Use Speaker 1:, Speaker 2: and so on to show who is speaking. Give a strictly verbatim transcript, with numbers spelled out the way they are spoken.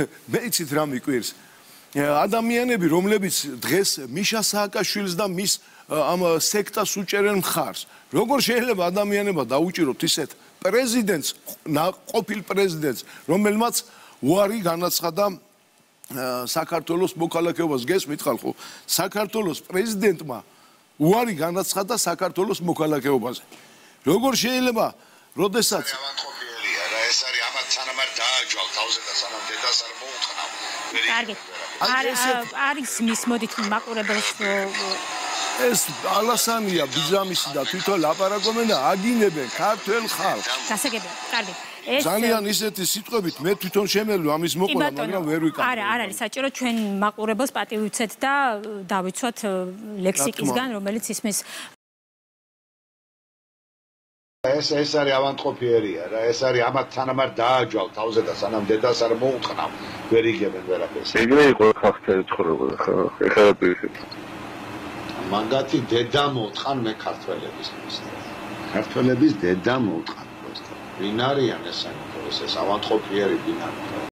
Speaker 1: მე იცით რა მიკვირს ადამიანები რომლებიც დღეს მიშა სააკაშვილის და მის ამ სექტას უჭერენ მხარს როგორ შეიძლება ადამიანებმა დაუჭიროთ ისეთ პრეზიდენტს ყოფილ პრეზიდენტს რომელმაც უარი განაცხადა საქართველოს მოქალაქეობას გესმით ხალხო საქართველოს პრეზიდენტმა უარი განაცხადა საქართველოს მოქალაქეობაზე როგორ შეიძლება როდესაც
Speaker 2: ეს არის ამათ სანამ არ დააჯვალ თავზე და სანამ დედას არ მოუხნავ
Speaker 3: კარგი არის მის მოდით მაყურებელს
Speaker 1: ეს ალასანია ბიზამისი და თვითონ ლაპარაკობენ და აგინებენ ქართველ ხალხს
Speaker 3: გასაგებია კარგი
Speaker 1: ძალიან ისეთი სიტყვებით მე თვითონ შემეძლო ამის მოყოლა მაგრამ ვერ ვიკავებ
Speaker 3: არა არ არის საჭირო ჩვენ მაყურებელს პატივი ვცეთ და დავიცვათ ლექსიკისგან რომელიც ისმის
Speaker 2: ეს ეს არის ავანტყოფიერია რა ეს არის ამათ სანამ არ დააჯვალ თავზე და სანამ დედას არ მოუხნავ ვერ იგებენ ვერაფერს
Speaker 4: ეგრე იყო ხალხთან ცხოვრება ხო ეხლა პირიქით
Speaker 2: მაგათი დედა მოთხან მე ქართველების ქართველების დედა მოთხან ვინ არიან ესენი ეს ავანტყოფიერი ვინ არის